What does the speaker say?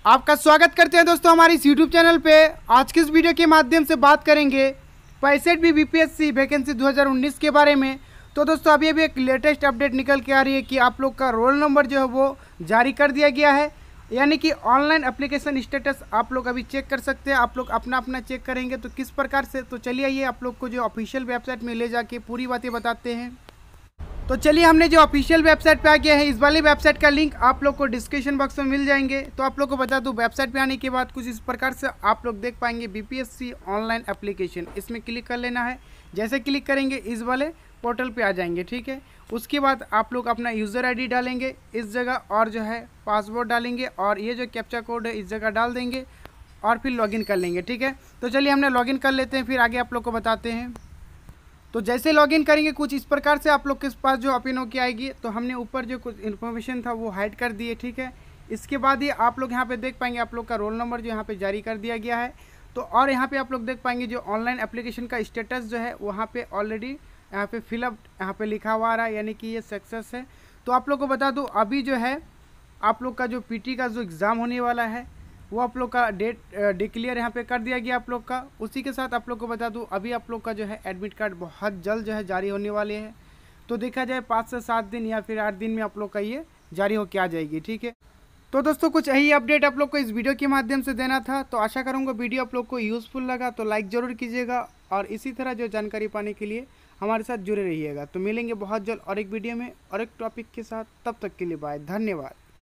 आपका स्वागत करते हैं दोस्तों हमारे इस यूट्यूब चैनल पे। आज की इस वीडियो के माध्यम से बात करेंगे 65वीं बीपीएससी वैकेंसी 2019 के बारे में। तो दोस्तों अभी एक लेटेस्ट अपडेट निकल के आ रही है कि आप लोग का रोल नंबर जो है वो जारी कर दिया गया है, यानी कि ऑनलाइन एप्लीकेशन स्टेटस आप लोग अभी चेक कर सकते हैं। आप लोग अपना अपना चेक करेंगे तो किस प्रकार से, तो चलिए आइए आप लोग को जो ऑफिशियल वेबसाइट में ले जाके पूरी बातें बताते हैं। तो चलिए हमने जो ऑफिशियल वेबसाइट पे आ गया है, इस वाली वेबसाइट का लिंक आप लोग को डिस्क्रिप्शन बॉक्स में मिल जाएंगे। तो आप लोग को बता दूं, वेबसाइट पे आने के बाद कुछ इस प्रकार से आप लोग देख पाएंगे बीपीएससी ऑनलाइन एप्लीकेशन। इसमें क्लिक कर लेना है। जैसे क्लिक करेंगे इस वाले पोर्टल पे आ जाएंगे, ठीक है। उसके बाद आप लोग अपना यूज़र ID डालेंगे इस जगह, और जो है पासवर्ड डालेंगे, और ये जो कैप्चा कोड है इस जगह डाल देंगे और फिर लॉगिन कर लेंगे, ठीक है। तो चलिए हमने लॉगिन कर लेते हैं, फिर आगे आप लोग को बताते हैं। तो जैसे लॉगिन करेंगे कुछ इस प्रकार से आप लोग के पास जो ओपन होकर आएगी। तो हमने ऊपर जो कुछ इन्फॉर्मेशन था वो हाइड कर दिए, ठीक है। इसके बाद ही आप लोग यहाँ पे देख पाएंगे आप लोग का रोल नंबर जो यहाँ पे जारी कर दिया गया है। तो और यहाँ पे आप लोग देख पाएंगे जो ऑनलाइन एप्लीकेशन का स्टेटस जो है वहाँ पे ऑलरेडी यहाँ पे फिलअप यहाँ पे लिखा हुआ आ रहा है, यानी कि ये सक्सेस है। तो आप लोग को बता दूँ, अभी जो है आप लोग का जो PT का जो एग्ज़ाम होने वाला है वो आप लोग का डेट डिक्लेयर यहाँ पे कर दिया गया आप लोग का। उसी के साथ आप लोग को बता दूं, अभी आप लोग का जो है एडमिट कार्ड बहुत जल्द जो है जारी होने वाले हैं। तो देखा जाए 5 से 7 दिन या फिर 8 दिन में आप लोग का ये जारी होके आ जाएगी, ठीक है। तो दोस्तों कुछ यही अपडेट आप लोग को इस वीडियो के माध्यम से देना था। तो आशा करूँगा वीडियो आप लोग को यूज़फुल लगा तो लाइक ज़रूर कीजिएगा, और इसी तरह जो जानकारी पाने के लिए हमारे साथ जुड़े रहिएगा। तो मिलेंगे बहुत जल्द और एक वीडियो में और एक टॉपिक के साथ। तब तक के लिए बाय, धन्यवाद।